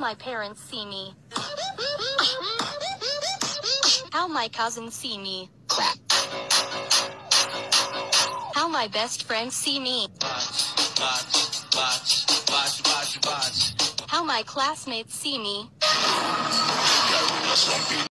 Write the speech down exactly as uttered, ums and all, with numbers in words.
my parents see me? How my cousins see me? How my best friends see me? How my classmates see me?